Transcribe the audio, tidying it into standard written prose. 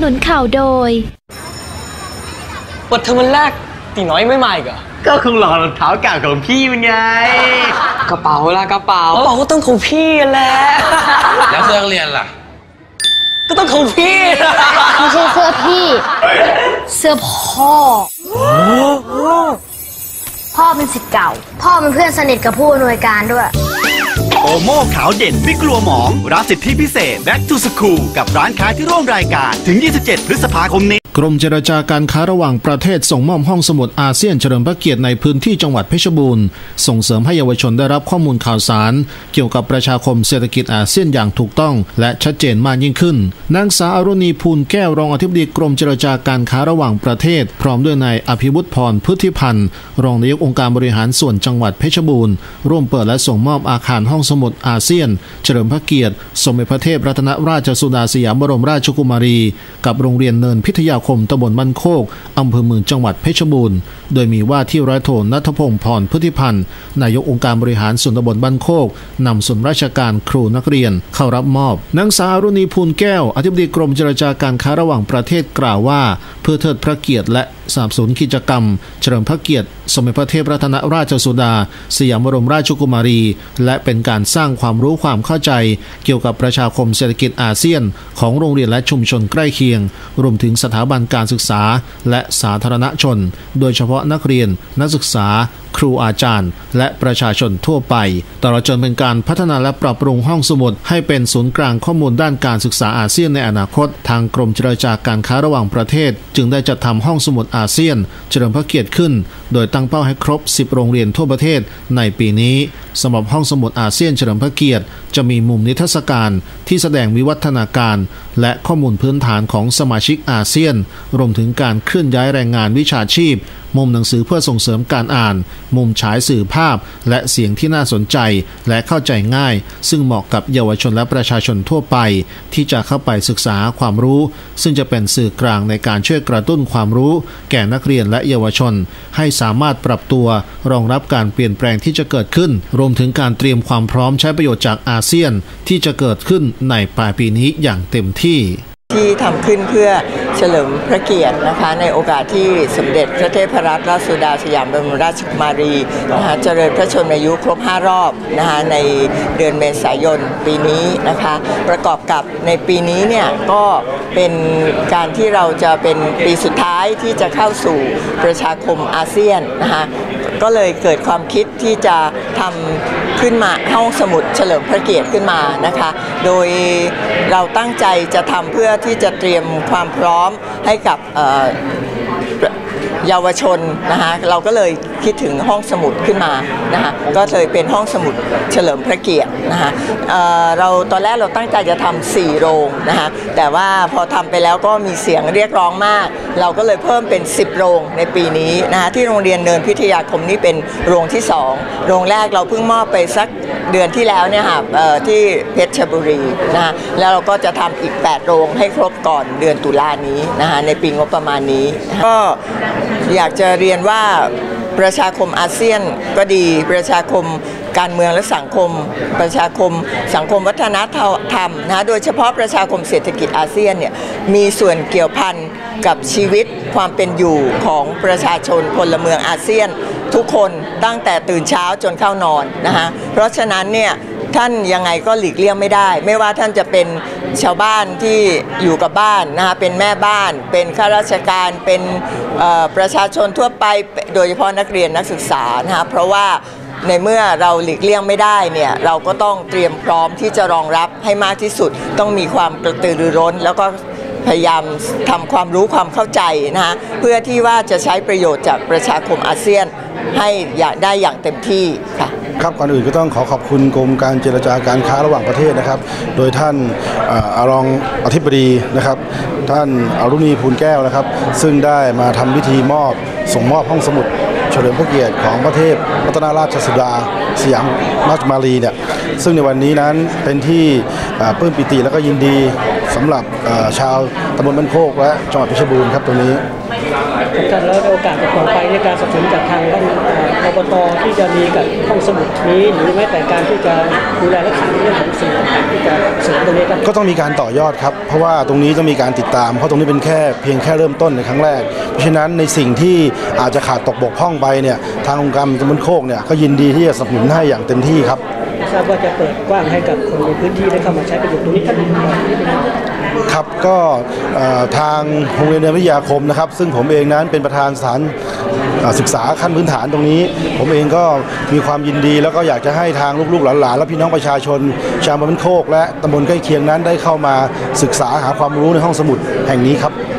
นุนข่าวโดยเปิดเทอมวันแรกตีน้อยไม่มาอีกเหรอก็คงหลอกรองเท้าเก่าของพี่มันไงกระเป๋าล่ะกระเป๋าก็ต้องของพี่แหละแล้วเสื้อเรียนล่ะก็ต้องของพี่ไม่ใช่เสื้อพี่เสื้อพ่อพ่อเป็นศิษย์เก่าพ่อเป็นเพื่อนสนิทกับผู้อำนวยการด้วยโอโม่ขาวเด่นไม่กลัวหมองรับสิทธิพิเศษ Back to School กับร้านค้าที่ร่วมรายการถึง27 พฤษภาคมนี้กรมเจรจาการค้าระหว่างประเทศส่งมอบห้องสมุดอาเซียนเฉลิมพระเกียรติในพื้นที่จังหวัดเพชรบูรณ์ส่งเสริมให้เยาวชนได้รับข้อมูลข่าวสารเกี่ยวกับประชาคมเศรษฐกิจอาเซียนอย่างถูกต้องและชัดเจนมากยิ่งขึ้นนางสาวอรุณีภูลแก้วรองอธิบดีกรมเจรจาการค้าระหว่างประเทศพร้อมด้วยนายอภิวุฒิพรพุทธิพันธ์รองนายกองค์การบริหารส่วนจังหวัดเพชรบูรณ์ร่วมเปิดและส่งมอบอาคารห้องสมุดอาเซียนเฉลิมพระเกียรติสมเด็จพระเทพรัตนราชสุดาสยามบรมราชกุมารีกับโรงเรียนเนินพิทยาคมตำบลบ้านโคกอำเภอเมืองจังหวัดเพชรบูรณ์โดยมีว่าที่ร้อยโทณัฐพงศ์พรพุทธิพันธ์นายกองค์การบริหารส่วนตำบลบ้านโคกนำส่วนราชการครูนักเรียนเข้ารับมอบนางสาวอรุณีภูลแก้วอธิบดีกรมเจรจาการค้าระหว่างประเทศกล่าวว่าเพื่อเทิดพระเกียรติและสนับสนุนกิจกรรมเฉลิมพระเกียรติสมเด็จพระเทพรัตนราชสุดาสยามบรมราชกุมารีและเป็นการสร้างความรู้ความเข้าใจเกี่ยวกับประชาคมเศรษฐกิจอาเซียนของโรงเรียนและชุมชนใกล้เคียงรวมถึงสถาบันการศึกษาและสาธารณชนโดยเฉพาะนักเรียนนักศึกษาครูอาจารย์และประชาชนทั่วไปตลอดจนเป็นการพัฒนาและปรับปรุงห้องสมุดให้เป็นศูนย์กลางข้อมูลด้านการศึกษาอาเซียนในอนาคตทางกรมเจรจาการค้าระหว่างประเทศจึงได้จัดทำห้องสมุดอาเซียนเฉลิมพระเกียรติขึ้นโดยตั้งเป้าให้ครบ10โรงเรียนทั่วประเทศในปีนี้สำหรับห้องสมุดอาเซียนเฉลิมพระเกียรติจะมีมุมนิทรรศการที่แสดงวิวัฒนาการและข้อมูลพื้นฐานของสมาชิกอาเซียนรวมถึงการเคลื่อนย้ายแรงงานวิชาชีพมุมหนังสือเพื่อส่งเสริมการอ่านมุมฉายสื่อภาพและเสียงที่น่าสนใจและเข้าใจง่ายซึ่งเหมาะกับเยาวชนและประชาชนทั่วไปที่จะเข้าไปศึกษาความรู้ซึ่งจะเป็นสื่อกลางในการช่วยกระตุ้นความรู้แก่นักเรียนและเยาวชนให้สามารถปรับตัวรองรับการเปลี่ยนแปลงที่จะเกิดขึ้นรวมถึงการเตรียมความพร้อมใช้ประโยชน์จากอาเซียนที่จะเกิดขึ้นในปลายปีนี้อย่างเต็มที่ทำขึ้นเพื่อเฉลิมพระเกียรตินะคะในโอกาสที่สมเด็จพระเทพรัตนราชสุดาสยามบรมราชกุมารีนะคะเจริญพระชนมายุครบ5รอบนะคะในเดือนเมษายนปีนี้นะคะประกอบกับในปีนี้เนี่ยก็เป็นการที่เราจะเป็นปีสุดท้ายที่จะเข้าสู่ประชาคมอาเซียนนะคะก็เลยเกิดความคิดที่จะทำขึ้นมาห้องสมุดเฉลิมพระเกียรติขึ้นมานะคะโดยเราตั้งใจจะทำเพื่อที่จะเตรียมความพร้อมให้กับเยาวชนนะคะเราก็เลยคิดถึงห้องสมุดขึ้นมานะคะก็เลยเป็นห้องสมุดเฉลิมพระเกียรตินะคะเราตอนแรกเราตั้งใจจะทำ4โรงนะคะแต่ว่าพอทำไปแล้วก็มีเสียงเรียกร้องมากเราก็เลยเพิ่มเป็น10โรงในปีนี้นะคะที่โรงเรียนเนินพิทยาคมนี่เป็นโรงที่2โรงแรกเราเพิ่งมอบไปสักเดือนที่แล้วเนี่ยค่ะที่เพชรบุรีนะคะแล้วเราก็จะทำอีก8โรงให้ครบก่อนเดือนตุลานี้นะคะในปีงบประมาณนี้ก็อยากจะเรียนว่าประชาคมอาเซียนก็ดีประชาคมการเมืองและสังคมประชาคมสังคมวัฒนธรรมนะโดยเฉพาะประชาคมเศรษฐกิจอาเซียนเนี่ยมีส่วนเกี่ยวพันกับชีวิตความเป็นอยู่ของประชาชนพลเมืองอาเซียนทุกคนตั้งแต่ตื่นเช้าจนเข้านอนนะคะเพราะฉะนั้นเนี่ยท่านยังไงก็หลีกเลี่ยงไม่ได้ไม่ว่าท่านจะเป็นชาวบ้านที่อยู่กับบ้านนะคะเป็นแม่บ้านเป็นข้าราชการเป็นประชาชนทั่วไปโดยเฉพาะนักเรียนนักศึกษานะคะเพราะว่าในเมื่อเราหลีกเลี่ยงไม่ได้เนี่ยเราก็ต้องเตรียมพร้อมที่จะรองรับให้มากที่สุดต้องมีความกระตือรือร้นแล้วก็พยายามทำความรู้ความเข้าใจนะคะเพื่อที่ว่าจะใช้ประโยชน์จากประชาคมอาเซียนให้ได้อย่างเต็มที่ค่ะครับก่อนอื่นก็ต้องขอบคุณกรมการเจรจาการค้าระหว่างประเทศนะครับโดยท่านรองอธิบดีนะครับท่านอรุณีภูลแก้วนะครับซึ่งได้มาทำพิธีส่งมอบห้องสมุดเฉลิมพระเกียรติของพระเทพรัตนราชสุดาสยามราชกุมารีเนี่ยซึ่งในวันนี้นั้นเป็นที่ปลื้มปิติและก็ยินดีสำหรับชาวตำบลบ้านโคกและจังหวัดเพชรบูรณ์ครับตรงนี้ท่านแล้วในโอกาสต่อไปในการสนับสนุนจากทางท่านอบต.ที่จะมีกับห้องสมุดนี้หรือแม้แต่การที่จะดูแลรักษาเรื่องของสิ่งต่างๆที่จะเสริมตรงนี้ครับก็ต้องมีการต่อยอดครับเพราะว่าตรงนี้ต้องมีการติดตามเพราะตรงนี้เป็นเพียงแค่เริ่มต้นในครั้งแรกเพราะฉะนั้นในสิ่งที่อาจจะขาดตกบกพร่องไปเนี่ยทางองค์การตำบลโคกเนี่ยก็ยินดีที่จะสนับสนุนให้อย่างเต็มที่ครับทราบว่าจะเปิดกว้างให้กับคนในพื้นที่ได้เข้ามาใช้ประโยชน์ตรงนี้ท่านครับก็ทางโรงเรียนวิทยาคมนะครับซึ่งผมเองนั้นเป็นประธานสถานศึกษาขั้นพื้นฐานตรงนี้ผมเองก็มีความยินดีแล้วก็อยากจะให้ทางลูกๆหลานๆและพี่น้องประชาชนชาวบ้านโคกและตำบลใกล้เคียงนั้นได้เข้ามาศึกษาหาความรู้ในห้องสมุดแห่งนี้ครับ